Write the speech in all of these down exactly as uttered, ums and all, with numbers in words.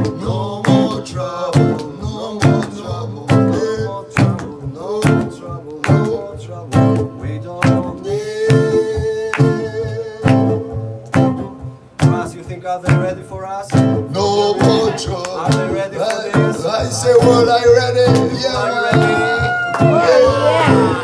no more trouble, no more trouble, no more trouble, no more trouble, no more trouble. We don't need. Ross, you think are they ready for us? No more trouble. Are they ready for this? I say, well, are you ready? Yeah, are you ready? Yeah.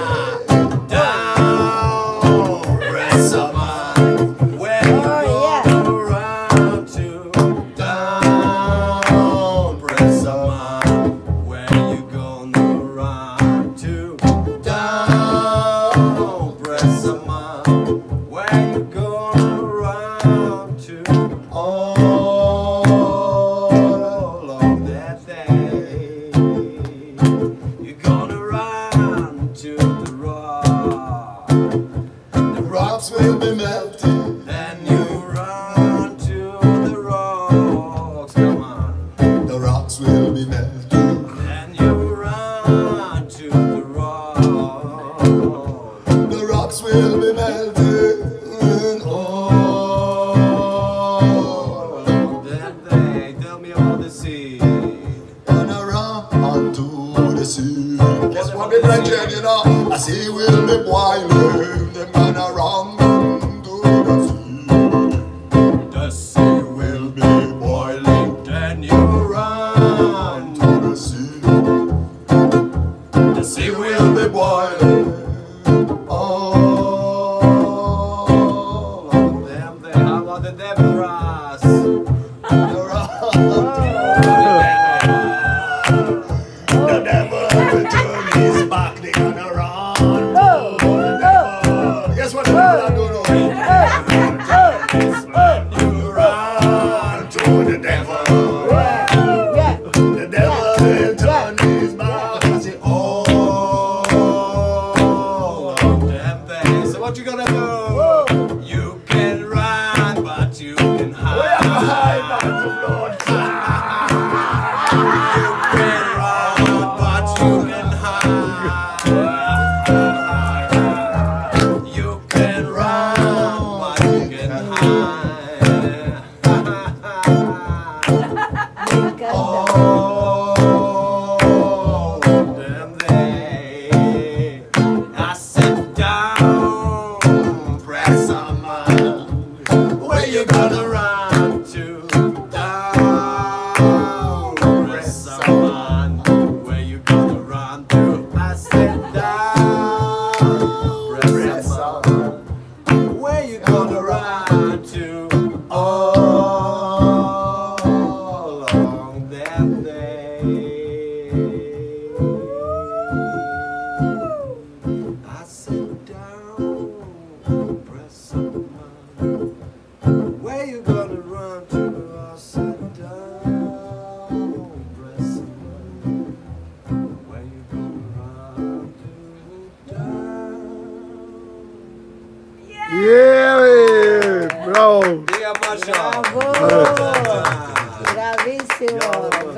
Will be melting, then you run to the rocks. Come on, the rocks will be melting, then you run to the rocks. The rocks will be melting, and all then they tell me all the sea, and around onto the sea. Guess what, me brethren, you know, I see will be boiling, them man around. What you gonna do? Whoa. You can run, but you can hide. You can run, but you can hide. You can run, but you can hide. Oh, damn they! I sit down. Where you gonna run to? Down, press someone. Where you gonna run to? I said down, press someone. Where you gonna run to? All along that day. I said down, press someone. Where you gonna run to? I said down, press someone. Where you gonna run to? Down. Yeah, yeah, bro. Diga, macho. Bravo. Bravissimo.